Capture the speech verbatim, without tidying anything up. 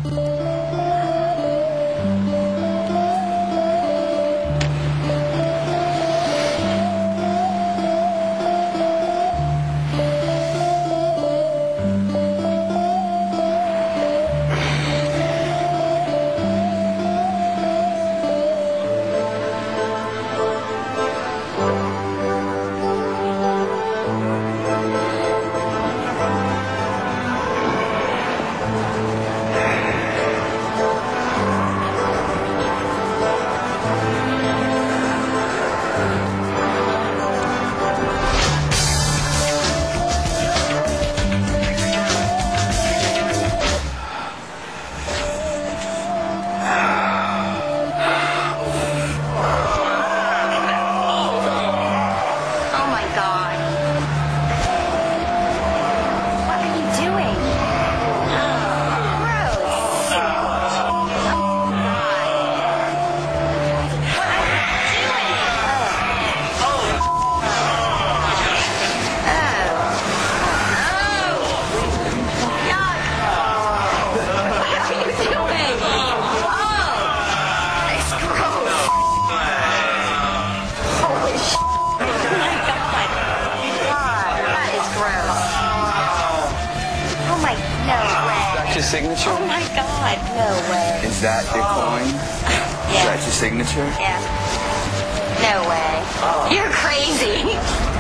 Your signature? Oh my God, no way. Is that your coin? Yeah. Is that your signature? Yeah. No way. You're crazy.